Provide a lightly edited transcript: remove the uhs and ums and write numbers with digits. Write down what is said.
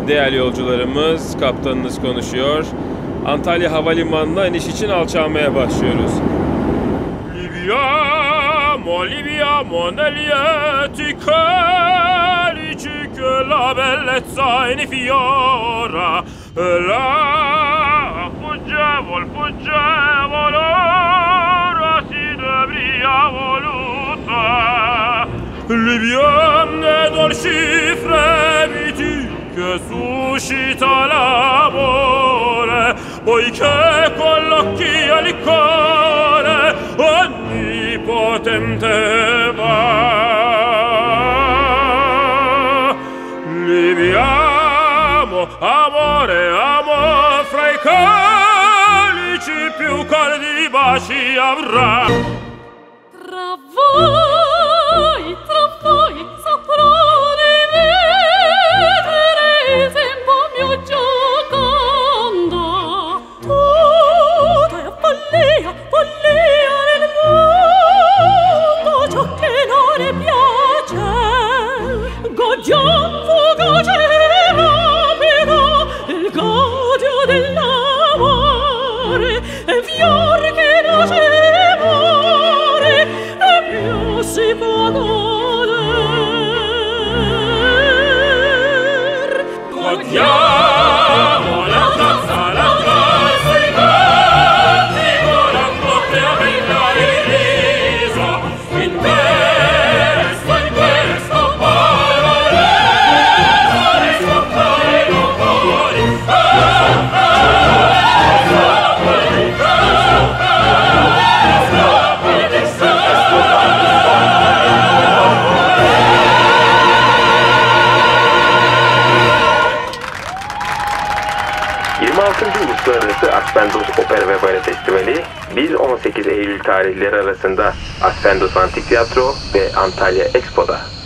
değerli yolcularımız, kaptanınız konuşuyor. Antalya Havalimanı'na iniş için alçalmaya başlıyoruz. Liviamo negli calici che la bellezza in fiora. La fuggevol ora si devria voluta. Liviane dolci fremiti che suscita l'amore, poiché con l'occhio e il cuore onnipotente va. Liviamo, amore, amor, fra i calici più caldi baci avrà. Tra voi saprò di vedere il tempo mio giocondo. Tutta è follia nel mondo, ciò che non ne piace. Godiam fugace rapido, il godio dell'amore, e fior che nasce muore, e più si può goder. Godiamo la tazza, la tazza, i canti, con la botte a bella il riso, in questo parallelo, riscottare non vuoi. Uluslararası Aspendos Opera ve Bale Festivali 1-18 Eylül tarihleri arasında Aspendos Antik Tiyatro ve Antalya Expo'da.